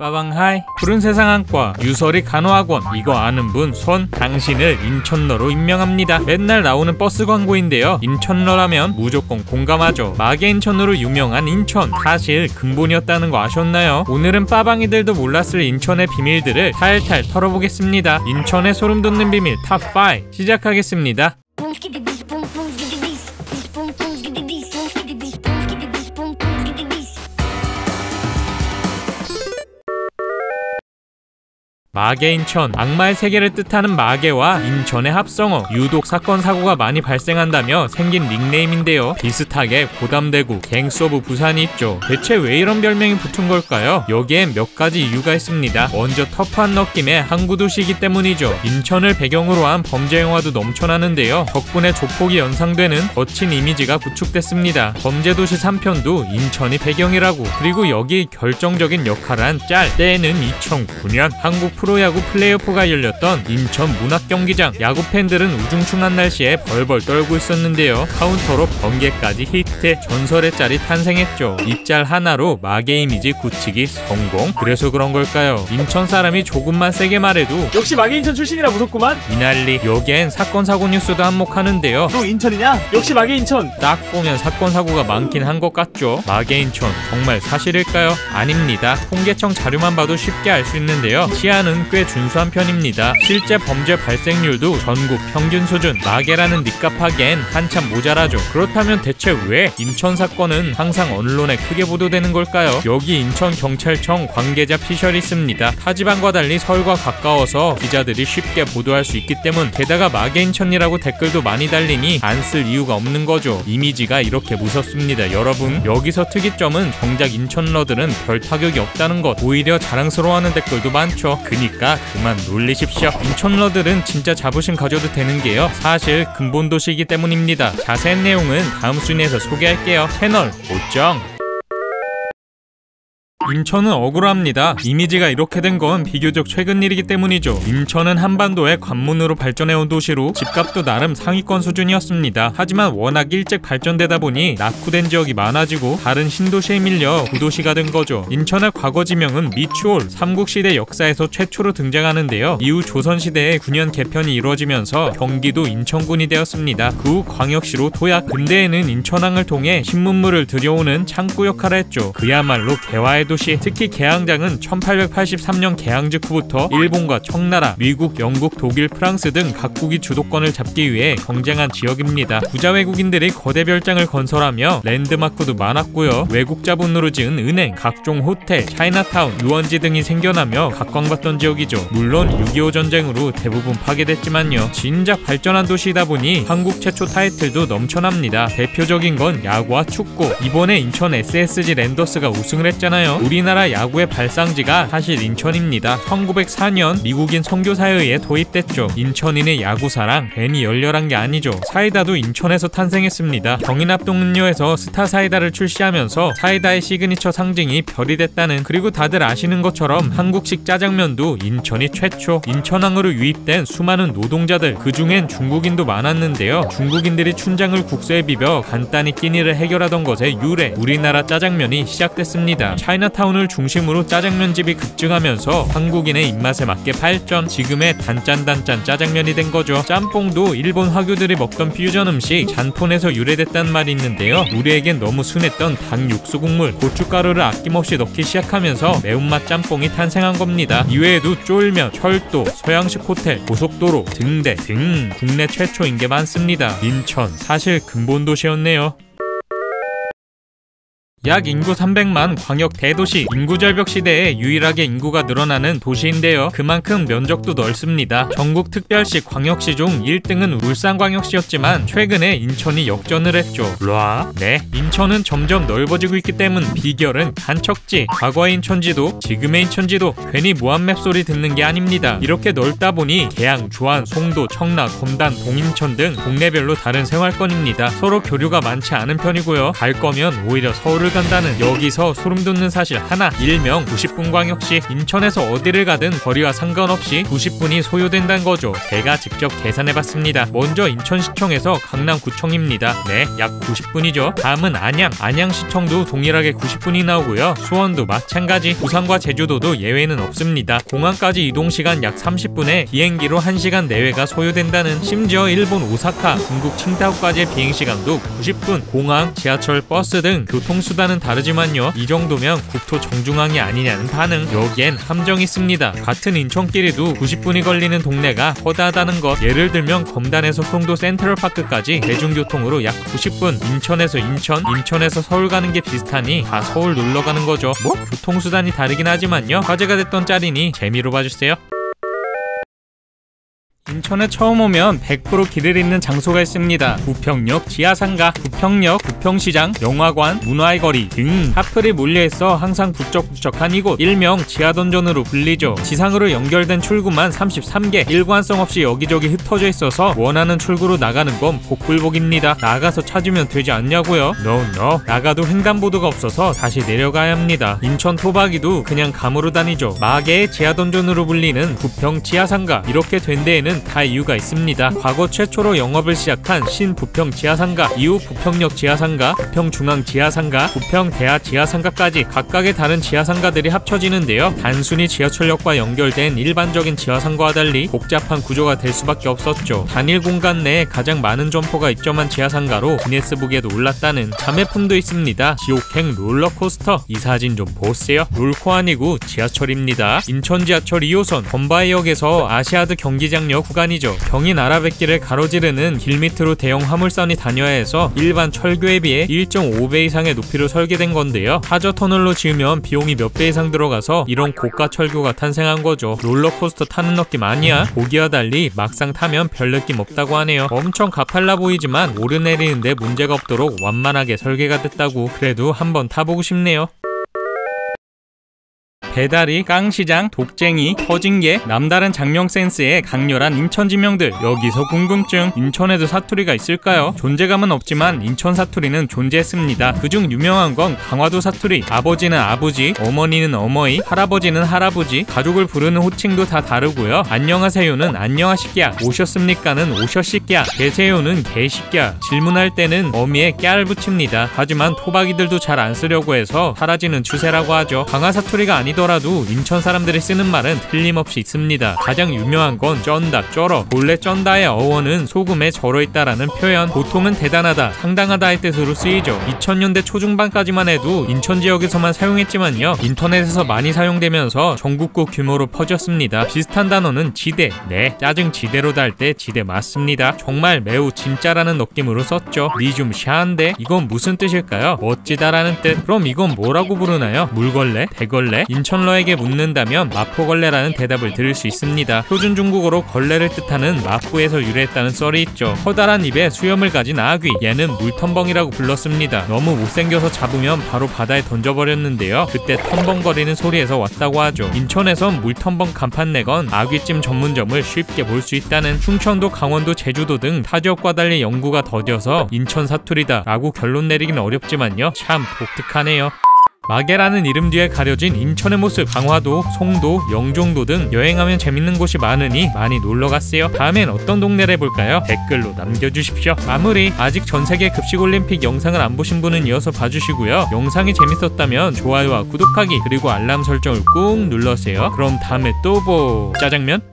빠방하이. 푸른세상 안과 유설이 간호학원, 이거 아는 분 손. 당신을 인천러로 임명합니다. 맨날 나오는 버스 광고인데요, 인천러라면 무조건 공감하죠. 마계인천으로 유명한 인천, 사실 근본이었다는 거 아셨나요? 오늘은 빠방이들도 몰랐을 인천의 비밀들을 탈탈 털어보겠습니다. 인천의 소름 돋는 비밀 탑5 시작하겠습니다. 마계인천, 악마의 세계를 뜻하는 마계와 인천의 합성어, 유독 사건 사고가 많이 발생한다며 생긴 닉네임인데요, 비슷하게 고담대구, 갱스 오브 부산이 있죠. 대체 왜 이런 별명이 붙은 걸까요? 여기엔 몇 가지 이유가 있습니다. 먼저 터프한 느낌의 항구 도시이기 때문이죠. 인천을 배경으로 한 범죄 영화도 넘쳐나는데요, 덕분에 조폭이 연상되는 거친 이미지가 구축됐습니다. 범죄도시 3편도 인천이 배경이라고. 그리고 여기 결정적인 역할을 한 짤, 때에는 2009년 한국 프로야구 플레이오프가 열렸던 인천 문학경기장. 야구 팬들은 우중충한 날씨에 벌벌 떨고 있었는데요, 카운터로 번개까지 히트, 전설의 짤이 탄생했죠. 이 짤 하나로 마계 이미지 굳히기 성공. 그래서 그런 걸까요? 인천 사람이 조금만 세게 말해도 역시 마계인천 출신이라 무섭구만. 이 난리. 여기엔 사건 사고 뉴스도 한몫하는데요. 또 인천이냐? 역시 마계인천. 딱 보면 사건 사고가 많긴 한 것 같죠. 마계인천 정말 사실일까요? 아닙니다. 통계청 자료만 봐도 쉽게 알 수 있는데요, 시야는 꽤 준수한 편입니다. 실제 범죄 발생률도 전국 평균 수준. 마계라는 닉값하기엔 한참 모자라죠. 그렇다면 대체 왜 인천 사건은 항상 언론에 크게 보도되는 걸까요? 여기 인천경찰청 관계자 피셜이 있습니다. 타 지방과 달리 서울과 가까워서 기자들이 쉽게 보도할 수 있기 때문. 게다가 마계인천이라고 댓글도 많이 달리니 안 쓸 이유가 없는 거죠. 이미지가 이렇게 무섭습니다. 여러분, 여기서 특이점은 정작 인천러들은 별 타격이 없다는 것. 오히려 자랑스러워하는 댓글도 많죠. 그니까 그만 놀리십시오. 인천러들은 진짜 자부심 가져도 되는 게요, 사실 근본 도시이기 때문입니다. 자세한 내용은 다음 순위에서 소개할게요. 채널 고정. 인천은 억울합니다. 이미지가 이렇게 된 건 비교적 최근 일이기 때문이죠. 인천은 한반도의 관문으로 발전해온 도시로 집값도 나름 상위권 수준이었습니다. 하지만 워낙 일찍 발전되다 보니 낙후된 지역이 많아지고 다른 신도시에 밀려 구도시가 된 거죠. 인천의 과거 지명은 미추홀, 삼국시대 역사에서 최초로 등장하는데요, 이후 조선시대에 9년 개편이 이루어지면서 경기도 인천군이 되었습니다. 그 후 광역시로 도약. 근대에는 인천항을 통해 신문물을 들여오는 창구 역할을 했죠. 그야말로 개화의 도시. 특히 개항장은 1883년 개항 직후부터 일본과 청나라, 미국, 영국, 독일, 프랑스 등 각국이 주도권을 잡기 위해 경쟁한 지역입니다. 부자 외국인들이 거대 별장을 건설하며 랜드마크도 많았고요, 외국 자본으로 지은 은행, 각종 호텔, 차이나타운, 유원지 등이 생겨나며 각광받던 지역이죠. 물론 6.25 전쟁으로 대부분 파괴됐지만요. 진작 발전한 도시이다 보니 한국 최초 타이틀도 넘쳐납니다. 대표적인 건 야구와 축구. 이번에 인천 SSG 랜더스가 우승을 했잖아요. 우리나라 야구의 발상지가 사실 인천입니다. 1904년 미국인 선교사에 의해 도입됐죠. 인천인의 야구사랑 괜히 열렬한 게 아니죠. 사이다도 인천에서 탄생했습니다. 경인합동음료에서 스타 사이다를 출시하면서 사이다의 시그니처 상징이 별이 됐다는. 그리고 다들 아시는 것처럼 한국식 짜장면도 인천이 최초. 인천항으로 유입된 수많은 노동자들, 그중엔 중국인도 많았는데요, 중국인들이 춘장을 국수에 비벼 간단히 끼니를 해결하던 것의 유래, 우리나라 짜장면이 시작됐습니다. 차이나타운을 중심으로 짜장면집이 급증하면서 한국인의 입맛에 맞게 발전. 지금의 단짠단짠 짜장면이 된 거죠. 짬뽕도 일본 화교들이 먹던 퓨전 음식 잔폰에서 유래됐다는 말이 있는데요, 우리에겐 너무 순했던 닭 육수 국물, 고춧가루를 아낌없이 넣기 시작하면서 매운맛 짬뽕이 탄생한 겁니다. 이외에도 쫄면, 철도, 서양식 호텔, 고속도로 등등 국내 최초인 게 많습니다. 인천 사실 근본 도시였네요. 약 인구 300만 광역 대도시, 인구절벽 시대에 유일하게 인구가 늘어나는 도시인데요, 그만큼 면적도 넓습니다. 전국특별시 광역시 중 1등은 울산광역시였지만 최근에 인천이 역전을 했죠. 네, 인천은 점점 넓어지고 있기 때문 비결은 간척지. 과거의 인천지도 지금의 인천지도 괜히 무한맵 소리 듣는 게 아닙니다. 이렇게 넓다 보니 계양, 주안, 송도, 청라, 검단, 동인천 등 동네별로 다른 생활권입니다. 서로 교류가 많지 않은 편이고요, 갈 거면 오히려 서울을 간다는 여기서 소름 돋는 사실 하나. 일명 90분광역시. 인천에서 어디를 가든 거리와 상관없이 90분이 소요된다는 거죠. 제가 직접 계산해봤습니다. 먼저 인천시청에서 강남구청입니다. 네, 약 90분이죠. 다음은 안양시청도 동일하게 90분이 나오고요. 수원도 마찬가지. 부산과 제주도도 예외는 없습니다. 공항까지 이동시간 약 30분에 비행기로 1시간 내외가 소요된다는, 심지어 일본 오사카, 중국 칭다오까지의 비행시간도 90분. 공항, 지하철, 버스 등 교통수단은 다르지만요, 이 정도면 국토 정중앙이 아니냐는 반응. 여기엔 함정이 있습니다. 같은 인천끼리도 90분이 걸리는 동네가 허다하다는 것. 예를 들면 검단에서 송도 센트럴파크까지 대중교통으로 약 90분. 인천에서 인천, 인천에서 서울 가는 게 비슷하니 다 서울 놀러 가는 거죠. 뭐? 교통수단이 다르긴 하지만요, 화제가 됐던 짤이니 재미로 봐주세요. 인천에 처음 오면 100% 길을 잃는 장소가 있습니다. 부평역 지하상가, 부평역, 부평시장, 영화관, 문화의 거리 등 하플이 몰려있어 항상 북적북적한 이곳, 일명 지하던전으로 불리죠. 지상으로 연결된 출구만 33개, 일관성 없이 여기저기 흩어져 있어서 원하는 출구로 나가는 건 복불복입니다. 나가서 찾으면 되지 않냐고요? No. 나가도 횡단보도가 없어서 다시 내려가야 합니다. 인천 토박이도 그냥 감으로 다니죠. 마계의 지하던전으로 불리는 부평 지하상가. 이렇게 된 데에는 다 이유가 있습니다. 과거 최초로 영업을 시작한 신부평 지하상가, 이후 부평역 지하상가, 부평중앙 지하상가, 부평대하 지하상가까지 각각의 다른 지하상가들이 합쳐지는데요, 단순히 지하철역과 연결된 일반적인 지하상가와 달리 복잡한 구조가 될 수밖에 없었죠. 단일 공간 내에 가장 많은 점포가 입점한 지하상가로 기네스북에도 올랐다는 자매품도 있습니다. 지옥행 롤러코스터, 이 사진 좀 보세요. 롤코 아니고 지하철입니다. 인천 지하철 2호선 건바이역에서 아시아드 경기장역 구간이죠. 경인 아라뱃길을 가로지르는 길 밑으로 대형 화물선이 다녀야 해서 일반 철교에 비해 1.5배 이상의 높이로 설계된 건데요, 하저 터널로 지으면 비용이 몇 배 이상 들어가서 이런 고가 철교가 탄생한 거죠. 롤러코스터 타는 느낌 아니야? 보기와 달리 막상 타면 별 느낌 없다고 하네요. 엄청 가팔라 보이지만 오르내리는데 문제가 없도록 완만하게 설계가 됐다고. 그래도 한번 타보고 싶네요. 배다리, 깡시장, 독쟁이, 터진개, 남다른 장명 센스의 강렬한 인천 지명들. 여기서 궁금증, 인천에도 사투리가 있을까요? 존재감은 없지만 인천 사투리는 존재했습니다. 그중 유명한 건 강화도 사투리. 아버지는 아버지, 어머니는 어머니, 할아버지는 할아버지. 가족을 부르는 호칭도 다 다르고요. 안녕하세요는 안녕하시끼야, 오셨습니까는 오셨시끼야, 계세요는 개시끼야. 질문할 때는 어미에 깨알 붙입니다. 하지만 토박이들도 잘 안 쓰려고 해서 사라지는 추세라고 하죠. 강화 사투리가 아니더라도 인천 사람들이 쓰는 말은 틀림없이 있습니다. 가장 유명한 건 쩐다, 쩔어. 본래 쩐다의 어원은 소금에 절어있다라는 표현. 보통은 대단하다, 상당하다의 뜻으로 쓰이죠. 2000년대 초중반까지만 해도 인천 지역에서만 사용했지만요, 인터넷에서 많이 사용되면서 전국구 규모로 퍼졌습니다. 비슷한 단어는 지대. 네, 짜증 지대로 달 때 지대 맞습니다. 정말 매우 진짜라는 느낌으로 썼죠. 니 좀 샤한데? 이건 무슨 뜻일까요? 멋지다라는 뜻. 그럼 이건 뭐라고 부르나요? 물걸레? 대걸레? 인천러에게 묻는다면 마포걸레라는 대답을 들을 수 있습니다. 표준 중국어로 걸레를 뜻하는 마포에서 유래했다는 썰이 있죠. 커다란 입에 수염을 가진 아귀, 얘는 물텀벙이라고 불렀습니다. 너무 못생겨서 잡으면 바로 바다에 던져버렸는데요, 그때 텀벙거리는 소리에서 왔다고 하죠. 인천에선 물텀벙 간판 내건 아귀찜 전문점을 쉽게 볼 수 있다는. 충청도, 강원도, 제주도 등 타 지역과 달리 연구가 더뎌서 인천 사투리다 라고 결론 내리긴 어렵지만요, 참 독특하네요. 마계라는 이름 뒤에 가려진 인천의 모습. 강화도, 송도, 영종도 등 여행하면 재밌는 곳이 많으니 많이 놀러갔어요. 다음엔 어떤 동네를 해볼까요? 댓글로 남겨주십시오. 마무리. 아직 전세계 급식올림픽 영상을 안 보신 분은 이어서 봐주시고요, 영상이 재밌었다면 좋아요와 구독하기, 그리고 알람 설정을 꾹 눌러주세요. 그럼 다음에 또 짜장면?